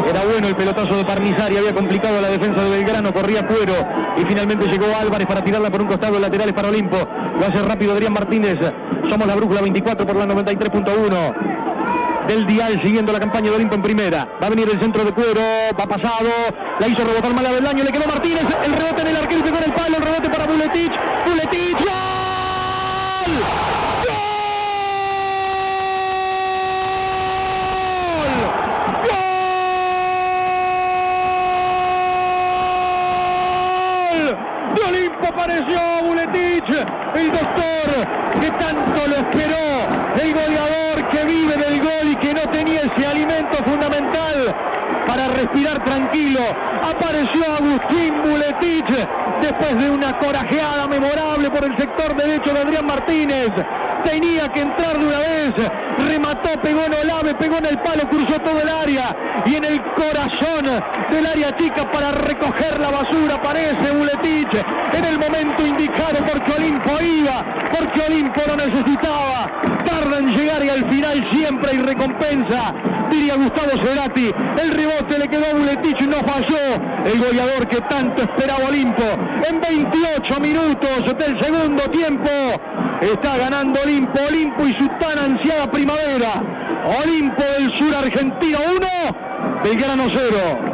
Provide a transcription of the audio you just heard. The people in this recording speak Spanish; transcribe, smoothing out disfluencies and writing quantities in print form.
Era bueno el pelotazo de Parnizari, había complicado la defensa de Belgrano, corría Cuero y finalmente llegó Álvarez para tirarla por un costado, laterales para Olimpo. Lo hace rápido Adrián Martínez. Somos la brújula 24 por la 93.1 del dial, siguiendo la campaña de Olimpo en primera. Va a venir el centro de Cuero, va pasado, la hizo rebotar mal a Belaño, le quedó Martínez, el rebote en el arquero, pegó en el palo, el rebote para Buletich, ¡gol! De Olimpo apareció Buletich, el doctor que tanto lo esperó, el goleador que vive del gol y que no tenía ese alimento fundamental para respirar tranquilo. Apareció Agustín Buletich después de una corajeada memorable por el sector derecho de Adrián Martínez. Tenía que entrar de una vez, remató, pegó en Olave, pegó en el palo, cruzó todo el área y en el corazón del área chica para recoger la basura aparece Buletich en el momento indicado, porque Olimpo iba, porque Olimpo lo necesitaba. Tarda en llegar y al final siempre hay recompensa, diría Gustavo Cerati. El rebote le quedó a Buletich, no falló el goleador que tanto esperaba Olimpo. En 28 minutos del segundo tiempo está ganando Olimpo y su tan ansiada primavera. Olimpo del sur argentino 1, Belgrano 0.